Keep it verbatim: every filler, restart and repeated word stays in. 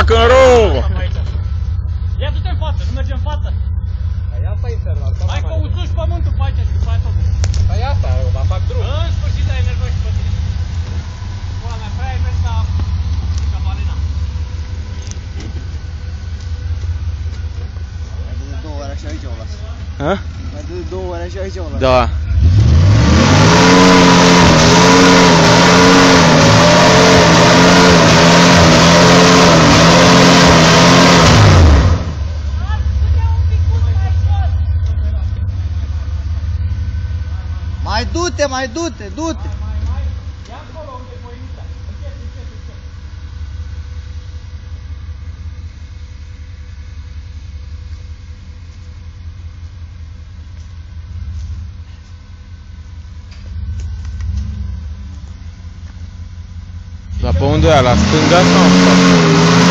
fac în rău! Ia du-te în față, nu merge în față. Păi asta e infernal. Hai că usuși pământul pe aici și după aia tot. Păi asta, eu mă fac drum. În sfârșit ai enervat și pe tine. Pula mea, prea ai mers ca... ca balena. Mai dă de două ori așa aici o las. Ha? Mai dă de două ori așa aici o las. Da. Mai du-te, mai du-te, du-te! Ia acolo unde e poienița. Încet, încet, încet. Dar pe unde e? La stânga sau în față?